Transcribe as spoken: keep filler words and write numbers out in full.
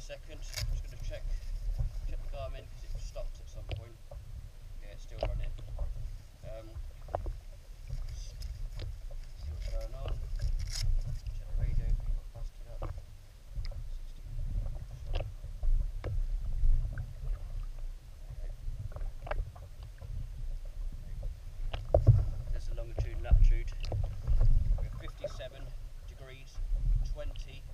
second. I'm just going to check check the Garmin because it stopped at some point. Yeah, it's still running. Um, see what's going on. Check the radio. Bust it up. There's the longitude and latitude. We're fifty-seven degrees, twenty